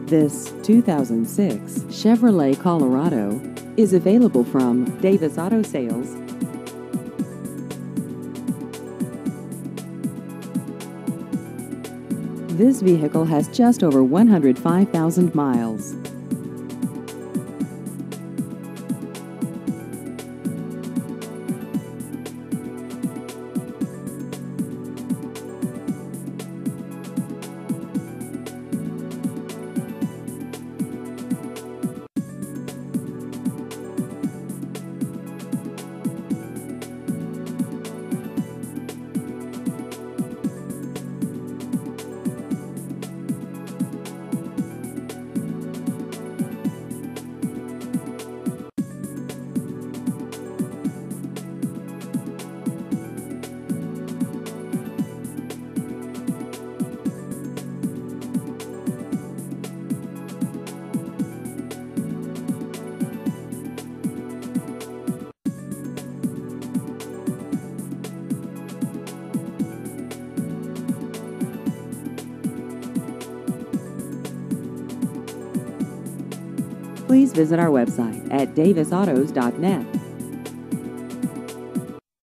This 2006 Chevrolet Colorado is available from Davis Auto Sales. This vehicle has just over 105,000 miles. Please visit our website at davisautos.net.